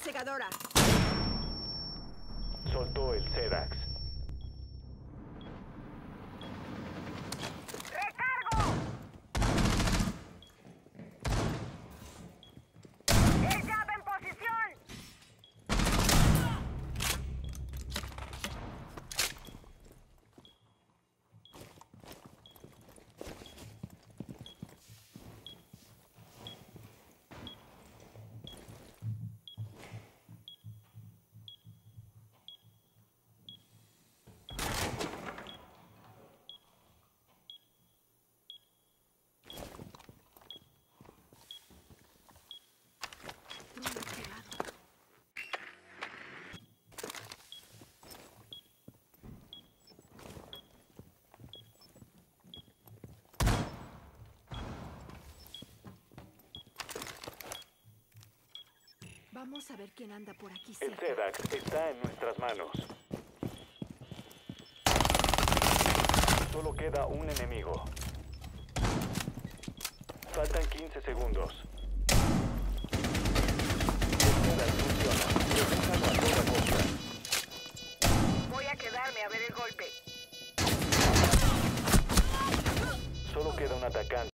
segadora. Soltó el Sedax. ¡Recargo! ¡El jab en posición! Vamos a ver quién anda por aquí El cerca. Sedax está en nuestras manos. Solo queda un enemigo. Faltan 15 segundos. El Sedax funciona. Protégalo a toda costa. Voy a quedarme a ver el golpe. Solo queda un atacante.